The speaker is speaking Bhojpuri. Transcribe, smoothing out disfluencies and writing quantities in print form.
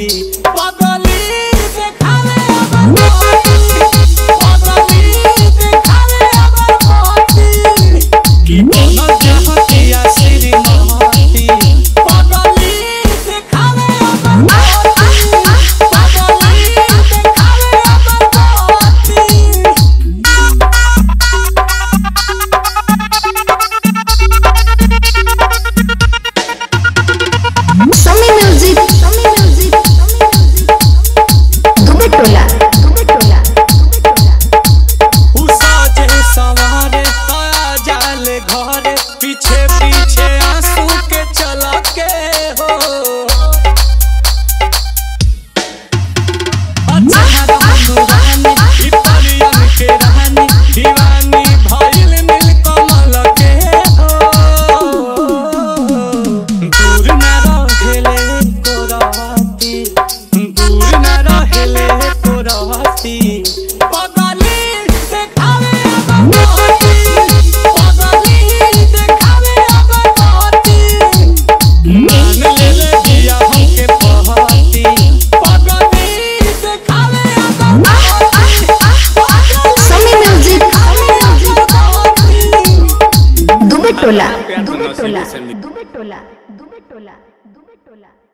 पगली देखावे पगली देखावे कि बनल जहतिया श्रीमती पगली देखावे पीछे पीछे आंसू के चला के हो के रहनी दीवानी भइल नील कमल के हो दूर न रहेले को रहती दूर न रहेले को रहती पगली देखावे टोला दुबे टोला दुबे टोला दुबे टोला दुबे टोला।